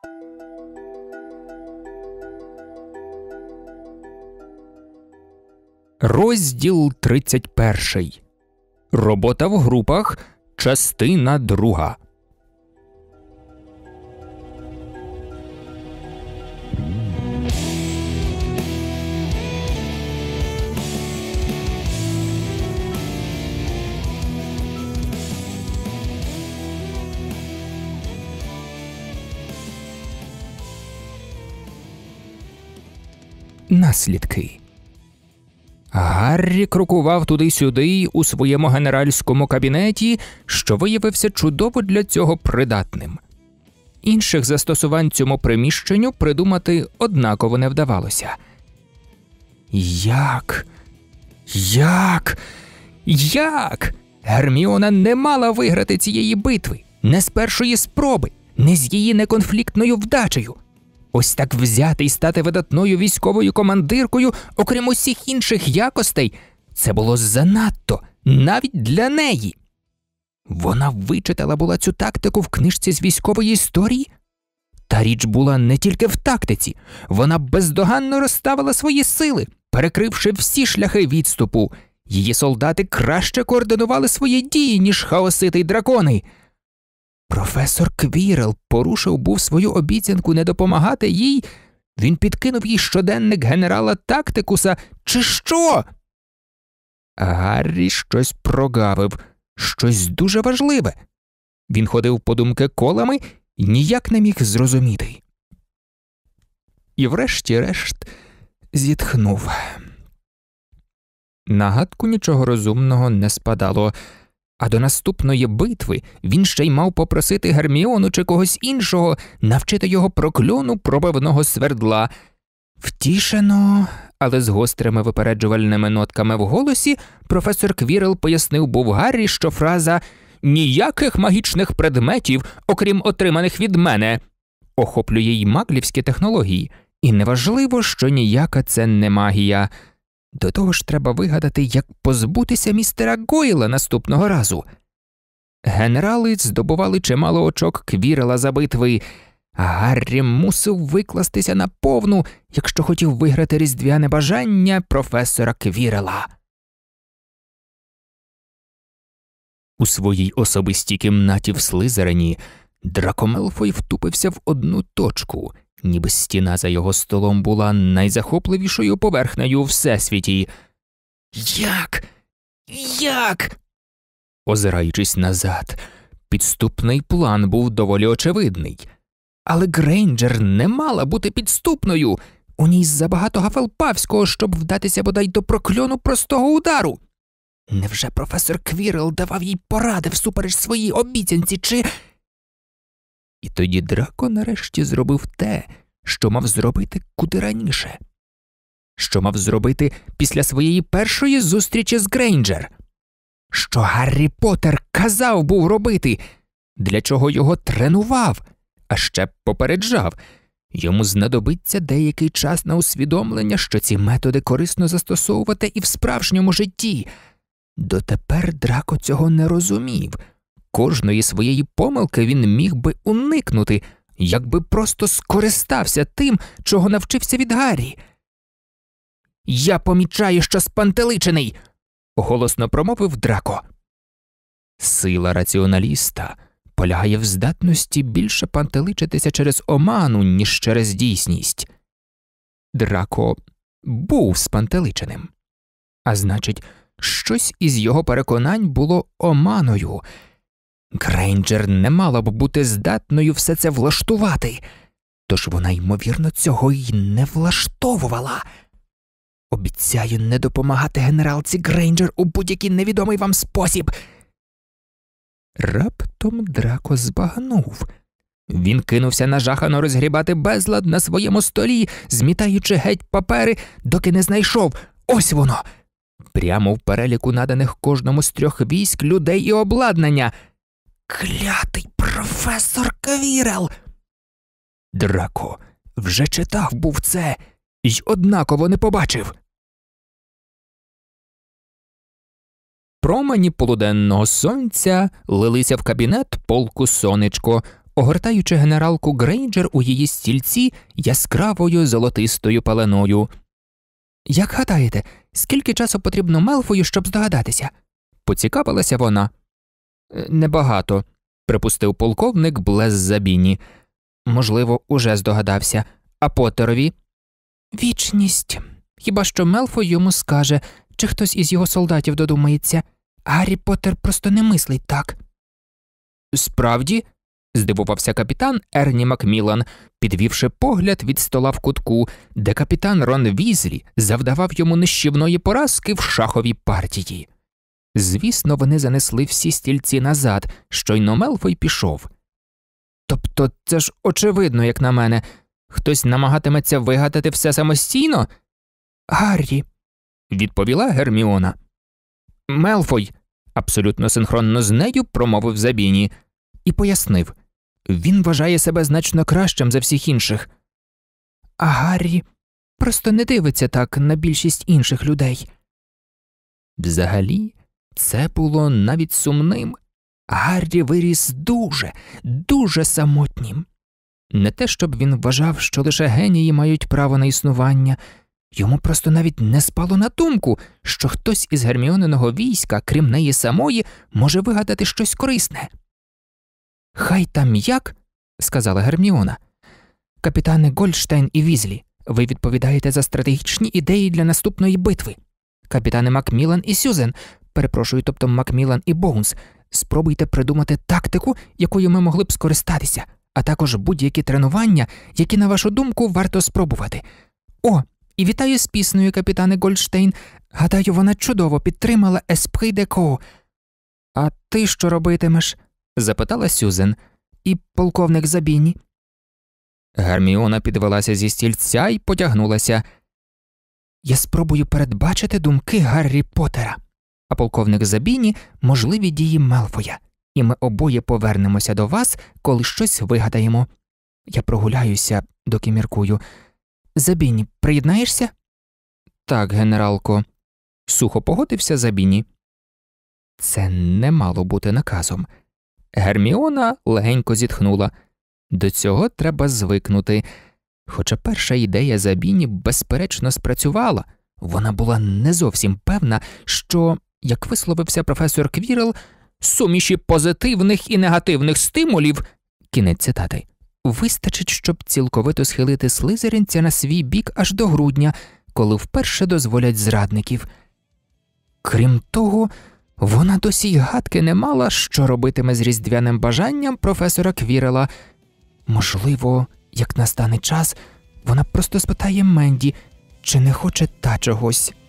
Розділ 31. Робота в групах. Частина 2. Наслідки. Гаррі крокував туди-сюди у своєму генеральському кабінеті, що виявився чудово для цього придатним. Інших застосувань цьому приміщенню придумати однаково не вдавалося. Як? Герміона не мала виграти цієї битви, не з першої спроби, не з її неконфліктною вдачею. Ось так взяти і стати видатною військовою командиркою, окрім усіх інших якостей, це було занадто, навіть для неї. Вона вичитала була цю тактику в книжці з військової історії? Та річ була не тільки в тактиці, вона бездоганно розставила свої сили, перекривши всі шляхи відступу. Її солдати краще координували свої дії, ніж хаосити й дракони. Професор Квірел порушив був свою обіцянку не допомагати їй. Він підкинув їй щоденник генерала Тактикуса, чи що? Гаррі щось прогавив, щось дуже важливе. Він ходив по думки колами і ніяк не міг зрозуміти. І врешті-решт зітхнув. На гадку нічого розумного не спадало. А до наступної битви він ще й мав попросити Герміону чи когось іншого навчити його прокльону пробивного свердла. Втішено, але з гострими випереджувальними нотками в голосі, професор Квірел пояснив був Гаррі, що фраза «ніяких магічних предметів, окрім отриманих від мене» охоплює й маглівські технології, і неважливо, що ніяка це не магія. До того ж треба вигадати, як позбутися містера Гойла наступного разу. Генерали здобували чимало очок Квірела за битви, а Гаррі мусив викластися наповну, якщо хотів виграти різдвяне бажання професора Квірела. У своїй особистій кімнаті в Слизерині Драко Мелфой втупився в одну точку, ніби стіна за його столом була найзахопливішою поверхнею у всесвіті. Як? Озираючись назад, підступний план був доволі очевидний. Але Грейнджер не мала бути підступною. У ній забагато гафелпавського, щоб вдатися бодай до прокльону простого удару. Невже професор Квірел давав їй поради всупереч своїй обіцянці, чи... І тоді Драко нарешті зробив те, що мав зробити куди раніше. Що мав зробити після своєї першої зустрічі з Грейнджер. Що Гаррі Поттер казав був робити, для чого його тренував, а ще попереджав. Йому знадобиться деякий час на усвідомлення, що ці методи корисно застосовувати і в справжньому житті. Дотепер Драко цього не розумів. Кожної своєї помилки він міг би уникнути, якби просто скористався тим, чого навчився від Гаррі. «Я помічаю, що спантеличений!» – голосно промовив Драко. Сила раціоналіста полягає в здатності більше пантеличитися через оману, ніж через дійсність. Драко був спантеличеним. А значить, щось із його переконань було оманою. Грейнджер не мала б бути здатною все це влаштувати, тож вона, ймовірно, цього й не влаштовувала. Обіцяю не допомагати генералці Грейнджер у будь-який невідомий вам спосіб. Раптом Драко збагнув. Він кинувся нажахано розгрібати безлад на своєму столі, змітаючи геть папери, доки не знайшов. Ось воно! Прямо в переліку наданих кожному з 3 військ людей і обладнання. Клятий професор Квірел! Драко вже читав був це й однаково не побачив. Промені полуденного сонця лилися в кабінет полку Сонечко, огортаючи генералку Грейнджер у її стільці яскравою золотистою пеленою. «Як гадаєте, скільки часу потрібно Мелфою, щоб здогадатися?» – поцікавилася вона. «Небагато», – припустив полковник Блез-Забіні. «Можливо, уже здогадався. А Поттерові?» «Вічність. Хіба що Мелфой йому скаже, чи хтось із його солдатів додумається. Гаррі Поттер просто не мислить так». «Справді?» – здивувався капітан Ерні Макмілан, підвівши погляд від стола в кутку, де капітан Рон Візлі завдавав йому нищівної поразки в шаховій партії. Звісно, вони занесли всі стільці назад, щойно Мелфой пішов. «Тобто це ж очевидно, як на мене. Хтось намагатиметься вигадати все самостійно?» «Гаррі», – відповіла Герміона. «Мелфой», – абсолютно синхронно з нею промовив Забіні і пояснив. «Він вважає себе значно кращим за всіх інших». «А Гаррі просто не дивиться так на більшість інших людей». Взагалі, це було навіть сумним. Гаррі виріс дуже самотнім. Не те, щоб він вважав, що лише генії мають право на існування. Йому просто навіть не спало на думку, що хтось із Герміониного війська, крім неї самої, може вигадати щось корисне. «Хай там як», – сказала Герміона. «Капітани Гольдштейн і Візлі, ви відповідаєте за стратегічні ідеї для наступної битви. Капітани Макмілан і Сюзен, тобто Макмілан і Боунс, спробуйте придумати тактику, якою ми могли б скористатися, а також будь-які тренування, які, на вашу думку, варто спробувати. О, і вітаю з піснею, капітане Гольдштейн. Гадаю, вона чудово підтримала Esprit de Corps». «А ти що робитимеш?» – запитала Сюзен. «І полковник Забіні?» Герміона підвелася зі стільця і потягнулася. «Я спробую передбачити думки Гаррі Поттера, а полковник Забіні – можливі дії Мелфоя, і ми обоє повернемося до вас, коли щось вигадаємо. Я прогуляюся, доки міркую. Забіні, приєднаєшся?» «Так, генералко», – сухо погодився Забіні. Це не мало бути наказом. Герміона легенько зітхнула. До цього треба звикнути. Хоча перша ідея Забіні безперечно спрацювала, вона була не зовсім певна, що, як висловився професор Квірл, суміші позитивних і негативних стимулів, кінець цитати, вистачить, щоб цілковито схилити слизеринця на свій бік аж до грудня, коли вперше дозволять зрадників. Крім того, вона досі й гадки не мала, що робитиме з різдвяним бажанням професора Квірела. Можливо, як настане час, вона просто спитає Менді, чи не хоче та чогось.